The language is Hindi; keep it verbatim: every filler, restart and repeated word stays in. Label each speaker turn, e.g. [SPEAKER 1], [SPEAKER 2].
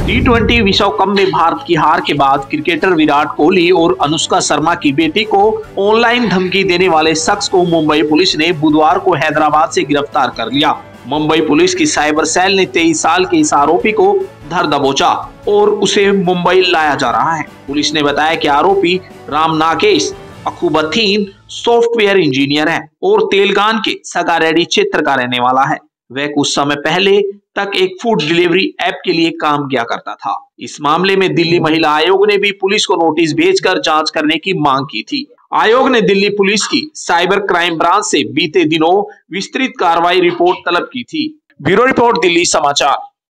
[SPEAKER 1] टी ट्वेंटी विश्व कप में भारत की हार के बाद क्रिकेटर विराट कोहली और अनुष्का शर्मा की बेटी को ऑनलाइन धमकी देने वाले शख्स को मुंबई पुलिस ने बुधवार को हैदराबाद से गिरफ्तार कर लिया। मुंबई पुलिस की साइबर सेल ने तेईस साल के इस आरोपी को धर दबोचा और उसे मुंबई लाया जा रहा है। पुलिस ने बताया कि आरोपी राम नागेश अखुबथीन सॉफ्टवेयर इंजीनियर है और तेलंगाना के सगारेड्डी क्षेत्र का रहने वाला है। वह कुछ समय पहले तक एक फूड डिलीवरी ऐप के लिए काम किया करता था। इस मामले में दिल्ली महिला आयोग ने भी पुलिस को नोटिस भेजकर जांच करने की मांग की थी। आयोग ने दिल्ली पुलिस की साइबर क्राइम ब्रांच से बीते दिनों विस्तृत कार्रवाई रिपोर्ट तलब की थी। ब्यूरो रिपोर्ट, दिल्ली समाचार।